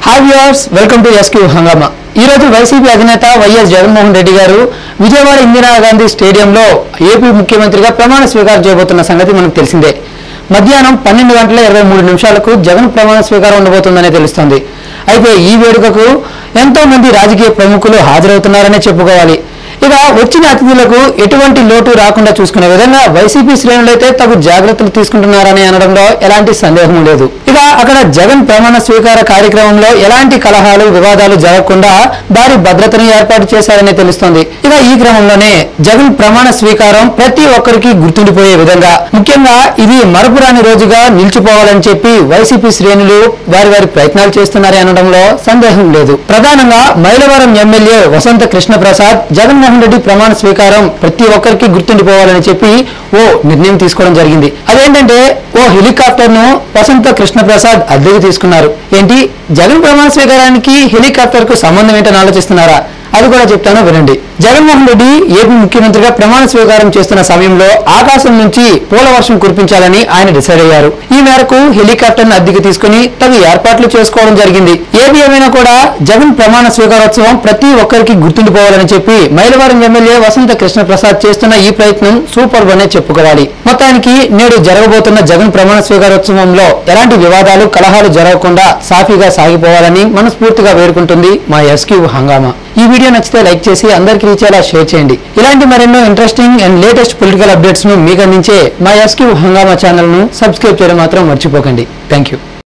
Hi viewers, welcome to SQ Hungama. ఈ రోజు YCP అధినేత వైఎస్ జగన్మోహన్ రెడ్డి గారు విజయవాడ ఇందిరాగాంధీ స్టేడియంలో ఏపీ ముఖ్యమంత్రిగా ప్రమాణ స్వీకారం చేయబోతున్న సంగతి మనకు తెలిసిందే. మధ్యాహ్నం 12:23 జగన్ ప్రమాణ స్వీకారం ఉండబోతుందనే తెలుస్తోంది. అయితే ఈ వేడుకకు ఎంతో మంది రాజకీయ ప్రముఖులు హాజరవుతున్నారనే చెప్పుకోవాలి. ఇక వచ్చిన అతిథులకు ఎటువంటి లోటు రాకుండా చూసుకునే విధంగా వైసీపీ శ్రేణులు అయితే తగు జాగ్రత్తలు తీసుకుంటున్నారని అనడంలో ఎలాంటి సందేహం లేదు. ఇక అక్కడ జగన్ ప్రమాణ స్వీకార కార్యక్రమంలో ఎలాంటి కలహాలు వివాదాలు జరగకుండా భారీ భద్రతను ఏర్పాటు చేశారని తెలుస్తోంది. ఇక ఈ క్రమంలోనే జగన్ ప్రమాణ స్వీకారం ప్రతి ఒక్కరికి గుర్తుండిపోయే విధంగా, ముఖ్యంగా ఇది మరపురాని రోజుగా నిలిచిపోవాలని చెప్పి వైసీపీ శ్రేణులు వారి ప్రయత్నాలు చేస్తున్నారని అనడంలో సందేహం లేదు. ప్రధానంగా మైలవరం ఎమ్మెల్యే వసంత కృష్ణ ప్రసాద్ జగన్మోహన్ రెడ్డి ప్రమాణ స్వీకారం ప్రతి ఒక్కరికి గుర్తుండిపోవాలని చెప్పి ఓ నిర్ణయం తీసుకోవడం జరిగింది. అదేంటంటే ఓ హెలికాప్టర్ ను వసంత కృష్ణ ప్రసాద్ అద్దెకు తీసుకున్నారు. ఏంటి, జగన్ ప్రమాణ స్వీకారానికి హెలికాప్టర్ కు సంబంధం ఏంటని ఆలోచిస్తున్నారా? అది కూడా చెప్తాను, వినండి. జగన్మోహన్ రెడ్డి ఏపీ ముఖ్యమంత్రిగా ప్రమాణ స్వీకారం చేస్తున్న సమయంలో ఆకాశం నుంచి పూల వర్షం కురిపించాలని ఆయన డిసైడ్ అయ్యారు. ఈ మేరకు హెలికాప్టర్ ను అద్దెకు తీసుకుని తగు ఏర్పాట్లు చేసుకోవడం జరిగింది. ఏది ఏమైనా కూడా జగన్ ప్రమాణ స్వీకారోత్సవం ప్రతి ఒక్కరికి గుర్తుండిపోవాలని చెప్పి మైలవరం ఎమ్మెల్యే వసంత కృష్ణ ప్రసాద్ చేస్తున్న ఈ ప్రయత్నం సూపర్ అనే చెప్పుకోవాలి. మొత్తానికి నేడు జరగబోతున్న జగన్ ప్రమాణ స్వీకారోత్సవంలో ఎలాంటి వివాదాలు కలహాలు జరగకుండా సాఫీగా సాగిపోవాలని మనస్ఫూర్తిగా వేడుకుంటుంది మా ఎస్క్యూ హంగామా. ఈ వీడియో నచ్చితే లైక్ చేసి అందరికి రీచ్ అయ్యేలా షేర్ చేయండి. ఇలాంటి మరెన్నో interesting and latest political updates ను మీకు అందించే మా ఎస్క్యూ హంగామా ఛానల్ ను సబ్స్క్రైబ్ చేయడం మాత్రం మర్చిపోకండి. Thank you.